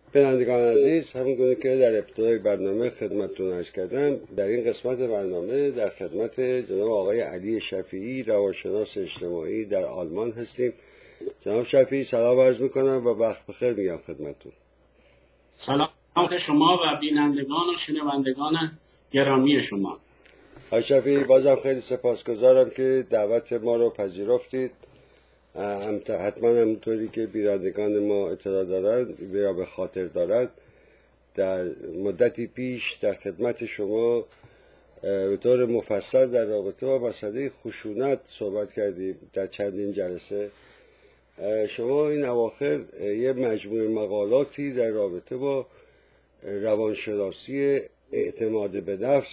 بینندگان عزیز، همونگونه که در ابتدای برنامه خدمتتون عرض کردم، در این قسمت برنامه در خدمت جناب آقای علی شفیعی، روانشناس اجتماعی در آلمان هستیم. جناب شفیعی سلام عرض میکنم و وقت بخیر میگم خدمتتون. سلام شما و بینندگان و شنوندگان گرامی شما. آقای شفیعی، بازم خیلی سپاسگزارم که دعوت ما رو پذیرفتید. حتما همونطوری که بینندگان ما اطلاع دارند یا به خاطر دارند، در مدتی پیش در خدمت شما به طور مفصل در رابطه با مسئله خشونت صحبت کردیم در چندین جلسه. شما این اواخر یه مجموعه مقالاتی در رابطه با روانشناسی اعتماد به نفس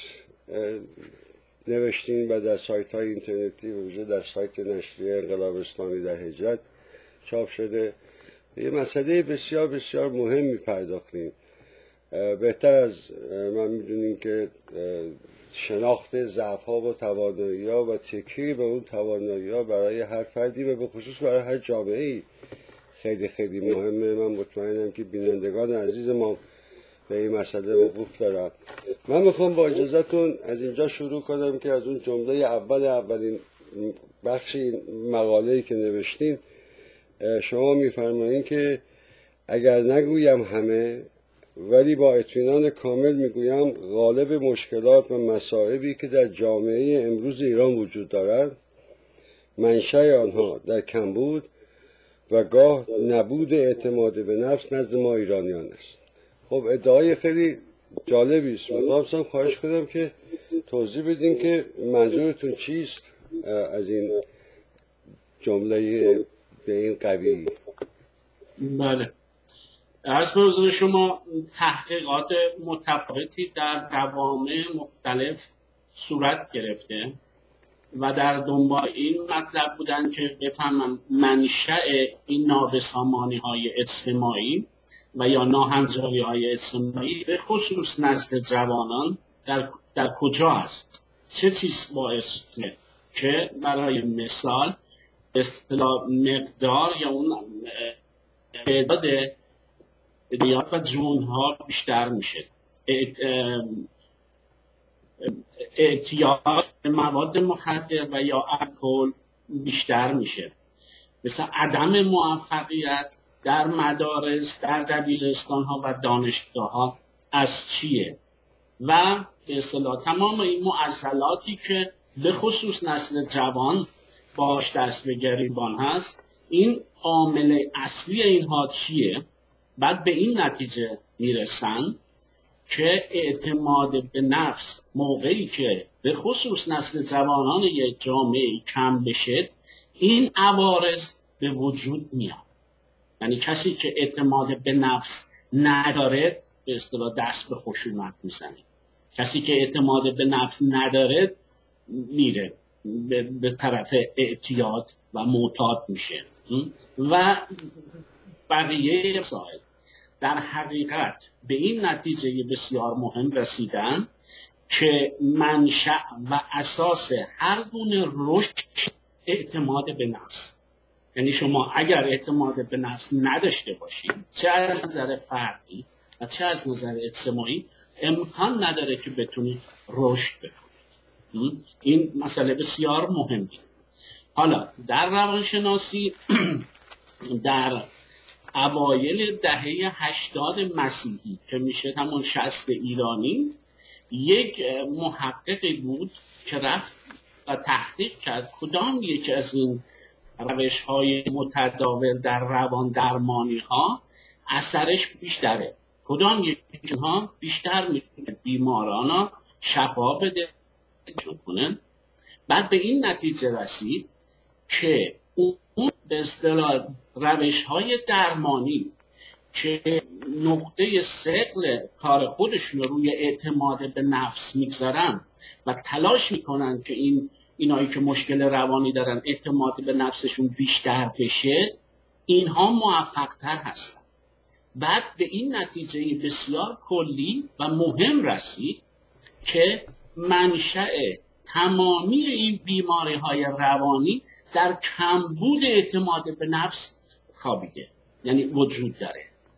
نوشتین و در سایت های اینترنتی و ویژه در سایت نشریه انقلاب اسلامی در هجرت چاپ شده. یه مسئله بسیار بسیار مهمی پرداختیم. بهتر از من میدونیم که شناخت ضعف ها و توانایی ها و تکیه به اون توانایی ها برای هر فردی و به خصوص برای هر جامعه‌ای خیلی خیلی مهمه. من مطمئنم که بینندگان عزیز ما به این مسئله وقوف دارم. من میخوام با اجازهتون از اینجا شروع کنم که از اون جمله اولین بخش این مقاله‌ای که نوشتین شما میفرمایین که اگر نگویم همه ولی با اطمینان کامل میگویم غالب مشکلات و مصائبی که در جامعه امروز ایران وجود دارد منشأ آنها در کمبود و گاه نبود اعتماد به نفس نزد ما ایرانیان است. خب ادعای خیلی جالبی است. میخواستم خواهش کنم که توضیح بدین که منظورتون چیست از این جمله به این قوی. بله، عرض به حضور شما تحقیقات متفاوتی در جوامع مختلف صورت گرفته و در دنبال این مطلب بودن که بفهمن منشأ این نابسامانی های اجتماعی و یا ناهنجاری های اجتماعی به خصوص نزد جوانان در کجا است، چه چیز باعث میشه که برای مثال اصطلاح مقدار یا اون تعداد ادیات و جون ها بیشتر میشه، اعتیاد به مواد مخدر و یا الکل بیشتر میشه، مثل عدم موفقیت در مدارس، در دبیرستان ها و دانشگاه ها از چیه و به اصطلاح تمام این معضلاتی که به خصوص نسل جوان باش دست به گریبان هست، این عامل اصلی اینها چیه؟ بعد به این نتیجه میرسن که اعتماد به نفس موقعی که به خصوص نسل جوانان یک جامعه کم بشه این عوارض به وجود میاد. یعنی کسی که اعتماد به نفس نداره به اصطلاح دست به خشونت میزنه، کسی که اعتماد به نفس نداره میره به طرف اعتیاد و معتاد میشه و بقیه مسائل. در حقیقت به این نتیجه بسیار مهم رسیدن که منشأ و اساس هر گونه رشد اعتماد به نفس. یعنی شما اگر اعتماد به نفس نداشته باشید، چه از نظر فردی و چه از نظر اجتماعی، امکان نداره که بتونید رشد بکنید. این مسئله بسیار مهمه. حالا در روانشناسی در اوایل دهه 80 مسیحی که میشه همون 60 ایرانی، یک محققی بود که رفت و تحقیق کرد کدام یک از این روش‌های متداول در روان درمانی ها اثرش بیشتره، کدام یک ها بیشتر میتونه بیماران ها شفا بده کنن. بعد به این نتیجه رسید که اون به اصطلاح روش‌های درمانی که نقطه ثقل کار خودشون روی اعتماد به نفس میگذارن و تلاش میکنن که اینایی که مشکل روانی دارن اعتماد به نفسشون بیشتر بشه، اینها موفق‌تر هستن. بعد به این نتیجه بسیار کلی و مهم رسید که منشأ تمامی این بیماری‌های روانی در کمبود اعتماد به نفس خوابیده، یعنی وجود داره.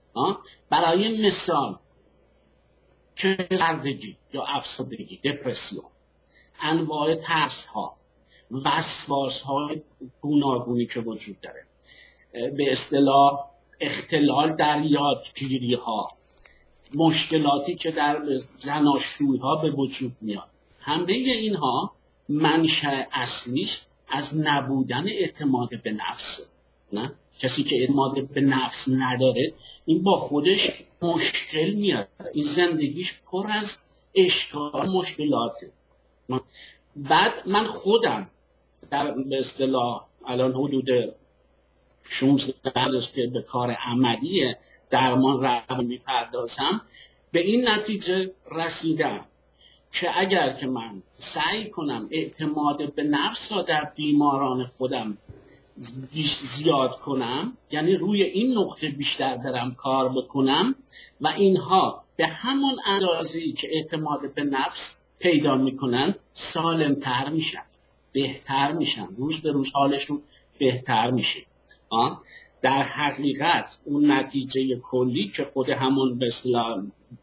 برای مثال که سردگی یا افسردگی، دپرسیون، انواع ترس ها، وسواس های گوناگونی که وجود داره، به اصطلاح اختلال در یادگیری ها، مشکلاتی که در زناشویی ها به وجود میاد، همه اینها منشأ اصلیش از نبودن اعتماد به نفس. نه؟ کسی که اعتماد به نفس نداره این با خودش مشکل میاد، این زندگیش پر از اشکال مشکلاته. بعد من خودم در به اصطلاح الان حدود 16 سال که به کار عملی درمان روانی میپردازم، به این نتیجه رسیدم که اگر که من سعی کنم اعتماد به نفس را در بیماران خودم زیاد کنم، یعنی روی این نقطه بیشتر برم کار بکنم و اینها به همون اندازه‌ای که اعتماد به نفس پیدا میکنن سالمتر میشن، بهتر میشن، روز به روز حالشون بهتر میشه. در حقیقت اون نتیجه کلی که خود همون به اصطلاح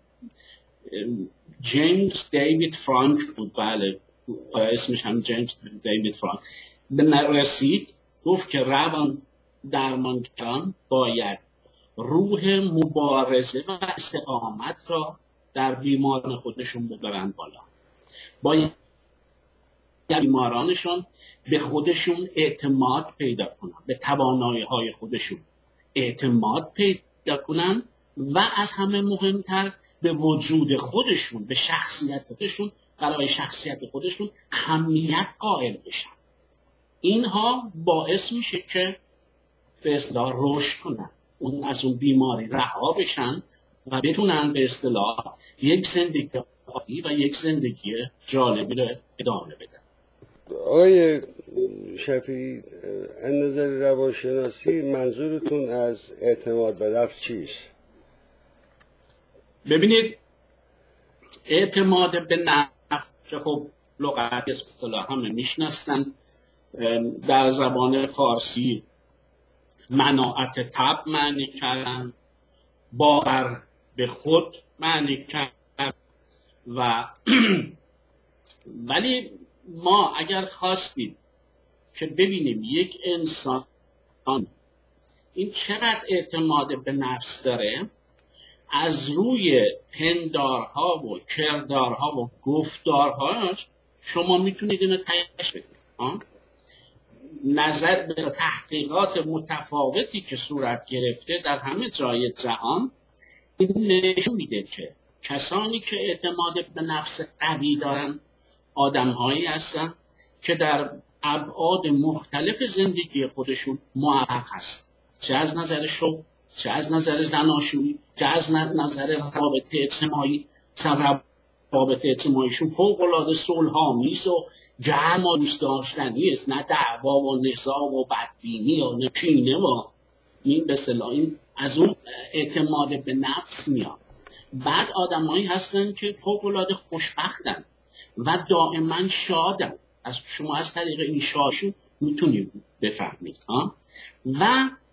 جیمز دیوید فرانک بود، بله اسمش هم جیمز دیوید فرانک، به رسید گفت که روان درمانگران باید روح مبارزه و استقامت را در بیماران خودشون ببرن بالا، باید بیمارانشون به خودشون اعتماد پیدا کنن، به توانایی های خودشون اعتماد پیدا کنن و از همه مهمتر به وجود خودشون، به شخصیت خودشون، برای شخصیت خودشون اهمیت قائل بشن. اینها باعث میشه که به اصطلاح رشد کنن، اون از اون بیماری رها بشن و بتونن به اصطلاح یک زندگی عادی و یک زندگی جالبی رو ادامه بدن. آقای شفیعی، از نظر روانشناسی منظورتون از اعتماد به نفس چیست؟ ببینید، اعتماد به نفس که خب لغت اصطلاح همه میشناسن، در زبان فارسی مناعت طبع معنی کردن، باور به خود معنی کردن و ولی ما اگر خواستیم که ببینیم یک انسان این چقدر اعتماد به نفس داره، از روی پندارها و کردارها و گفتارهاش شما میتونید اینو تشخیص بدید. نظر به تحقیقات متفاوتی که صورت گرفته در همه جای جهان این نشون میده که کسانی که اعتماد به نفس قوی دارن آدم‌هایی هستن که در ابعاد مختلف زندگی خودشون موفق هست، چه از نظر شغل، چه از نظر زناشویی، چه از نظر روابط اجتماعی. روابط اجتماعیشون فوق‌العاده صلح‌آمیز و گرم و دوست داشتنی است، نه دعوا و نزاع و بدبینی و نه کینه و این به اصطلاح این از اون اعتماد به نفس میاد. بعد آدمایی هستن که فوق‌العاده خوشبختن و دائما شادن، از شما از طریق این شادشون میتونید بفهمید و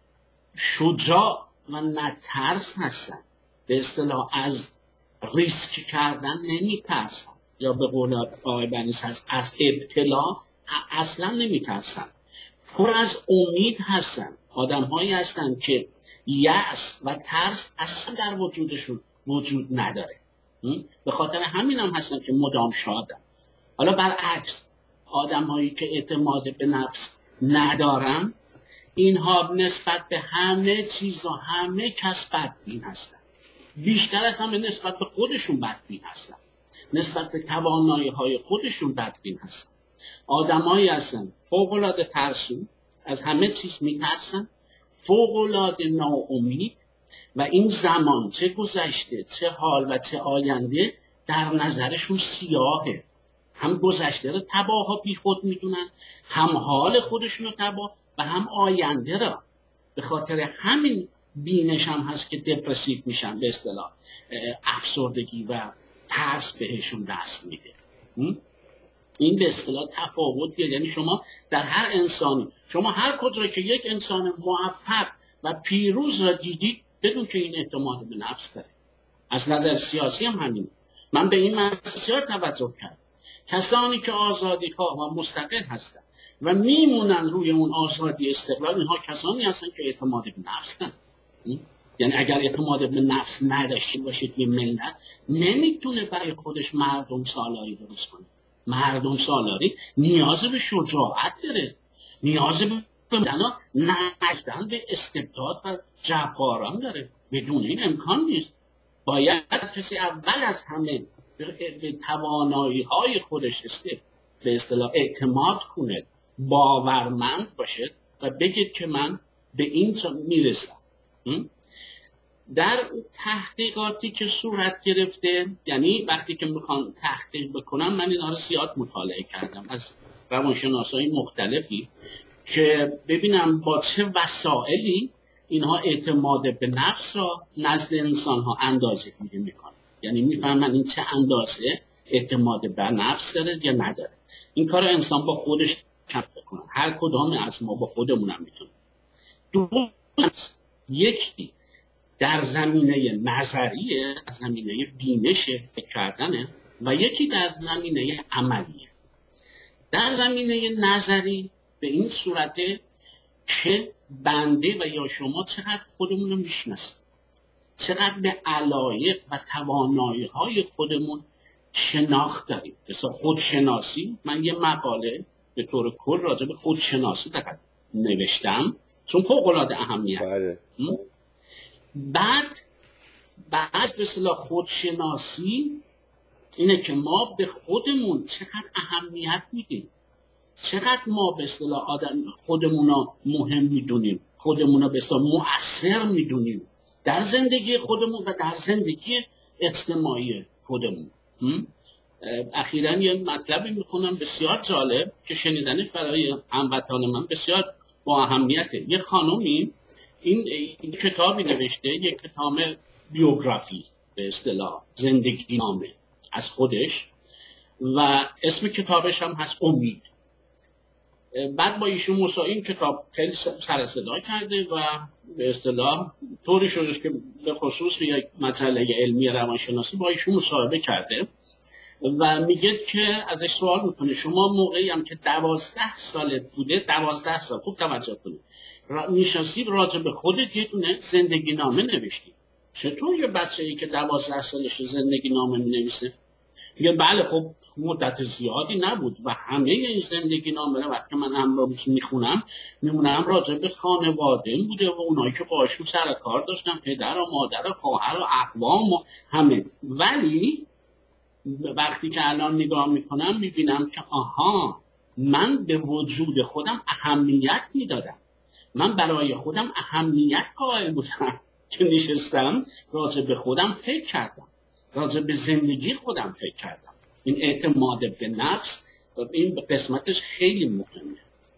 شجاع و نترس هستن، به اصطلاح از ریسک کردن نمیترسن، یا به قول آقای بنیس هست از ابتلا اصلا نمیترسن، پر از امید هستن. آدم هایی هستن که یأس و ترس اصلا در وجودشون وجود نداره، به خاطر همین هم هستن که مدام شادن. حالا برعکس آدم هایی که اعتماد به نفس ندارن، اینها نسبت به همه چیز و همه کس بدبین هستن، بیشتر از همه نسبت به خودشون بدبین هستن، نسبت به توانایی های خودشون بدبین هستن. آدمایی هستن فوق‌العاده ترسو، از همه چیز میترسن، فوق‌العاده ناامید و این زمان چه گذشته چه حال و چه آینده در نظرشون سیاهه. هم گذشته رو تباه ها بی خود میدونن، هم حال خودشون رو تباه و هم آینده را. به خاطر همین بینش هم هست که دپرسیو میشن، به اصطلاح افسردگی و ترس بهشون دست میده. این به اصطلاح تفاوتیه. یعنی شما در هر انسانی، شما هر کجایی که یک انسان موفق و پیروز را دیدید، بدون که این اعتماد به نفس داره. از نظر سیاسی هم همین. من به این بسیار توجه کردم. کسانی که آزادی خواه و مستقل هستند و میمونن روی اون آزادی استقلال، اینها کسانی هستن که اعتماد به نفس دارن. یعنی اگر اعتماد به نفس نداشته باشید یه ملت نمیتونه برای خودش مردم سالاری درست کنه. مردم سالاری نیاز به شجاعت داره، نیاز به نجدن به استبداد و جباران داره. بدون این امکان نیست. باید کسی اول از همه به توانایی های خودش به اصطلاح اعتماد کنه، باورمند باشه و بگید که من به این میرسم. در تحقیقاتی که صورت گرفته، یعنی وقتی که میخوام تحقیق بکنم، من اینا رو زیاد مطالعه کردم از روانشناسای مختلفی که ببینم با چه وسائلی اینها اعتماد به نفس را نزد انسان ها اندازه گیری میکنن. یعنی میفهمن این چه اندازه اعتماد به نفس داره یا نداره. این کار انسان با خودش کم بکنن. هر کدام از ما با خودمون هم میتونیم. یکی در زمینه نظریه، در زمینه بینش فکر کردنه و یکی در زمینه عملیه. در زمینه نظری به این صورته که بنده و یا شما چقدر خودمون رو میشناسیم، چقدر به علایق و توانایی های خودمون شناخت داریم. مثلا خودشناسی، من یه مقاله به طور کل راجع به خودشناسی نوشتم چون فوق العاده اهمیت. بعد به اصطلاح خودشناسی اینه که ما به خودمون چقدر اهمیت میدیم، چقدر ما به اصطلاح خودمون رو مهم میدونیم، خودمون رو به اصطلاح مؤثر میدونیم در زندگی خودمون و در زندگی اجتماعی خودمون. اخیراً یه مطلبی میخونم بسیار جالب که شنیدنش برای هموطنان من بسیار با اهمیته. یه خانومی این کتابی نوشته، یک کتاب بیوگرافی به اصطلاح، زندگی نامه از خودش و اسم کتابش هم هست امید. بعد با ایشون این کتاب خیلی سر صدا کرده و به اصطلاح طوری شدش که به خصوص به یک مسئله علمی روانشناسی با ایشون مصاحبه کرده و میگه که ازش سوال میکنه شما موقعی هم که 12 سالت بوده، 12 سال، خوب توجه کنید، نشستی راجع به خودت یه دونه زندگی نامه نوشتی. چطور یه بچه‌ای که 12 سالش زندگی نامه مینویسه؟ میگه بله خب مدت زیادی نبود و همه این زندگی نامه رو وقتی من امروز میمونم راجع به خانواده بوده و اونایی که باهاشون سر کار داشتم، پدر و مادر و خواهر و اقوام و همه. ولی وقتی که الان نگاه میکنم میبینم که آها، من به وجود خودم اهمیت میدادم، من برای خودم اهمیت قائل بودم که نشستم راجع به خودم فکر کردم، راجع به زندگی خودم فکر کردم. این اعتماد به نفس این قسمتش خیلی مهمه.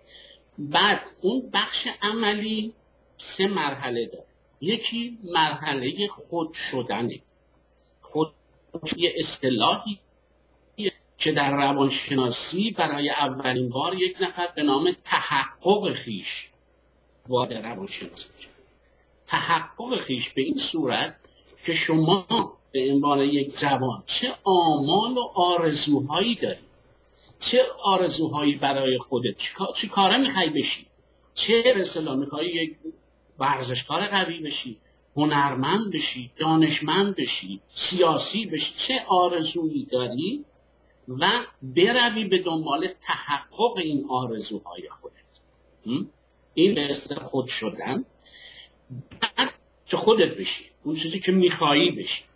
بعد اون بخش عملی 3 مرحله داره. یکی مرحله خود شدنه. خود یه اصطلاحی که در روانشناسی برای اولین بار یک نفر به نام تحقق خویش وارد روانشناسی میشه. تحقق خویش به این صورت که شما به عنوان یک جوان چه آمال و آرزوهایی داری، چه آرزوهایی برای خودت، چه کاره میخوای بشی، چه رسلا میخوای یک ورزشکار قوی بشی، هنرمند بشی، دانشمند بشی، سیاسی بشی، چه آرزویی داری و بروی به دنبال تحقق این آرزوهای خودت. این به اصطلاح خود شدن. بعد که خودت بشی، اون چیزی که میخوایی بشی.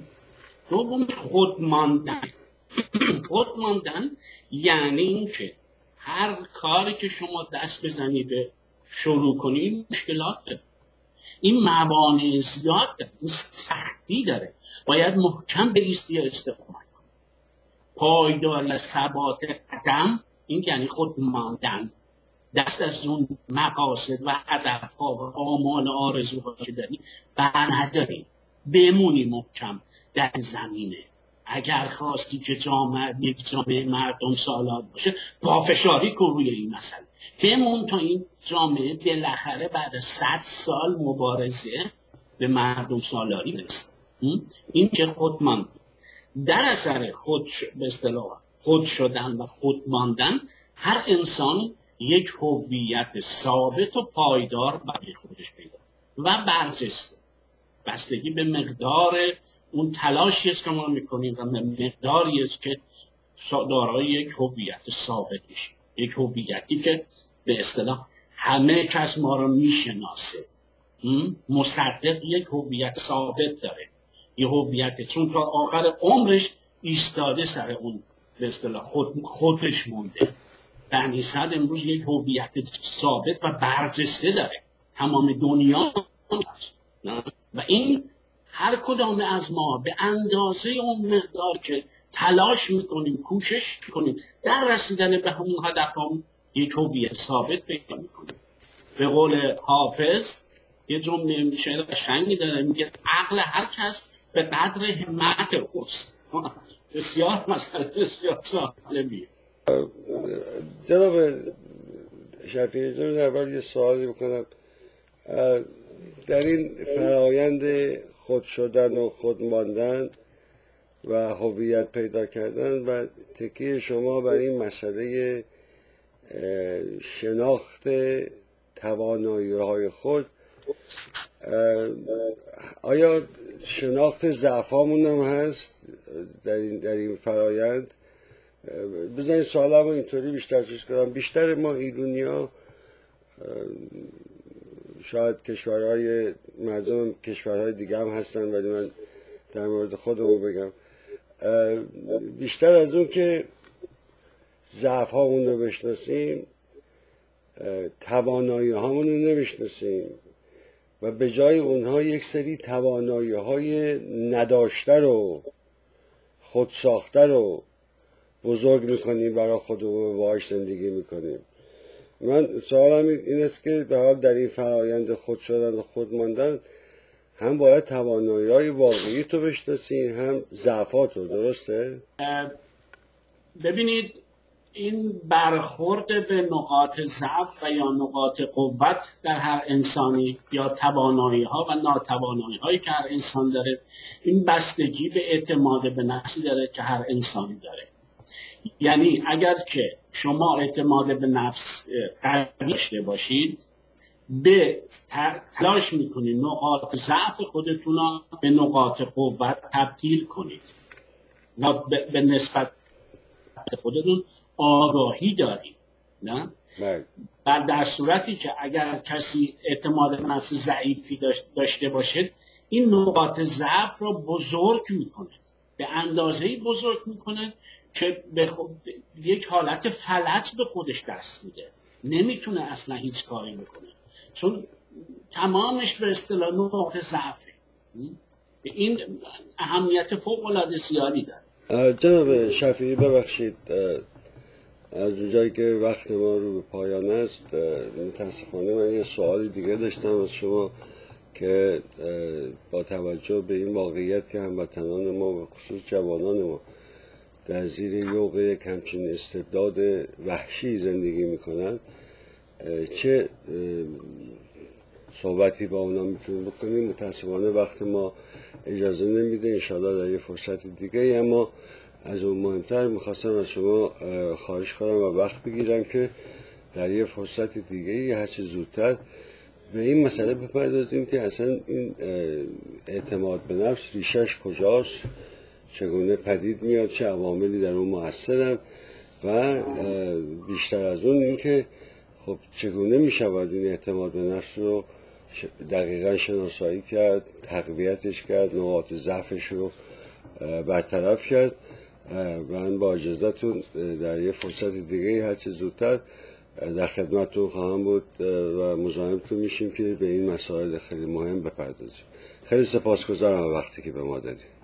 دوم خود ماندن. خود ماندن یعنی این که هر کاری که شما دست بزنی به شروع کنی این مشکلات داره، این موانع زیاد داره، این سختی داره، باید محکم بایستی یا استقامت کنی. پایداری ثبات قدم، این یعنی خود ماندن، دست از اون مقاصد و هدف‌ها و آمال آرزوها که داری بر نداری، بمونی محکم در زمینه. اگر خواستی که یک جامعه مردم سالار باشه، پافشاری کن روی این مسئله، بمون تا این جامعه بالاخره بعد از 100 سال مبارزه به مردم سالاری برسن. این که خودمان در اثر به اصطلاح خود شدن و خود ماندن، هر انسان یک هویت ثابت و پایدار برای خودش پیدا و برجسته، بستگی به مقدار اون تلاشی است که ما میکنیم و مقداری است که دارای یک هویت ثابت میشیم، یک هویتی که به اصطلاح همه کس ما رو میشناسه. مصدق یک هویت ثابت داره، یه هویت چون تا آخر عمرش ایستاده سر اون به اصطلاح خودش مونده. بنی صدر امروز یک هویت ثابت و برجسته داره، تمام دنیا هست. و این هر کدام از ما به اندازه اون مقدار که تلاش میکنیم، کوشش میکنیم در رسیدن به همون هدفمون، یک هویت ثابت پیدا میکنیم. به قول حافظ یه جمله شعر قشنگی داره، میگه عقل هر کس به قدر همت اوست. بسیار مسئله بسیار جالبیه. جناب شفیعی جان، اول یه سوالی بکنم. در این فرایند خود شدن و خود ماندن و هویت پیدا کردن و تکیه شما بر این مسئله شناخت توانایی‌های خود، آیا شناخت ضعفامون هم هست در این فرایند؟ بذارین سوالم اینطوری بیشتر چیز کنم. بیشتر ما ایرانی‌ها، شاید کشورهای مردم کشورهای دیگه هم هستن ولی من در مورد خودمون بگم، بیشتر از اون که ضعف هامون رو بشناسیم، توانایی هامون رو نمیشناسیم و به جای اونها یک سری توانایی های نداشته رو، خود ساخته رو بزرگ میکنیم، برای خودمون باهاش زندگی میکنیم. من سوالم این است که به حال در این فرآیند خود شدن و خود ماندن هم باید توانایی‌های واقعی تو بشناسین، هم ضعفات رو، درسته؟ ببینید، این برخورد به نقاط ضعف و یا نقاط قوت در هر انسانی یا توانایی‌ها و ناتوانایی‌هایی که هر انسان داره، این بستگی به اعتماد به نفسی داره که هر انسانی داره. یعنی اگر که شما اعتماد به نفس قوی داشته باشید، به تلاش میکنید نقاط ضعف خودتون رو به نقاط قوت تبدیل کنید و به نسبت خودتون آگاهی دارید، نه؟ و در صورتی که اگر کسی اعتماد به نفس ضعیفی داشته باشد، این نقاط ضعف رو بزرگ میکنه، به اندازه‌ای بزرگ میکنه که یک حالت فلج به خودش دست میده، نمیتونه اصلا هیچ کاری بکنه چون تمامش به اصطلاح نقاط ضعفه. این اهمیت فوق‌العاده زیادی داره. جناب شفیعی، ببخشید از اونجایی که وقت ما رو به پایان است، متاسفانه من یه سوال دیگه داشتم از شما که با توجه به این واقعیت که هموطنان ما و خصوص جوانان ما در زیر یوغ یک همچین استبداد وحشی زندگی میکنن، چه صحبتی با اونا میتونیم بکنیم؟ متاسفانه وقت ما اجازه نمیده، انشاءالله در یه فرصت دیگه. اما از اون مهمتر میخواستم از شما خواهش کنم و وقت بگیرم که در یه فرصت دیگه هرچی زودتر به این مسئله بپردازیم که اصلا این اعتماد به نفس ریشش کجاست، چگونه پدید میاد، چه عواملی در اون مؤثرن و بیشتر از اون این که خب چگونه میشود این اعتماد به نفس رو دقیقا شناسایی کرد، تقویتش کرد، نقاط ضعفش رو برطرف کرد. من با اجازهتون در یه فرصت دیگه هرچه زودتر در خدمتتون خواهم بود و مزاحمتون میشیم که به این مسائل خیلی مهم بپردازیم. خیلی سپاسگزارم وقتی که به ما دادید.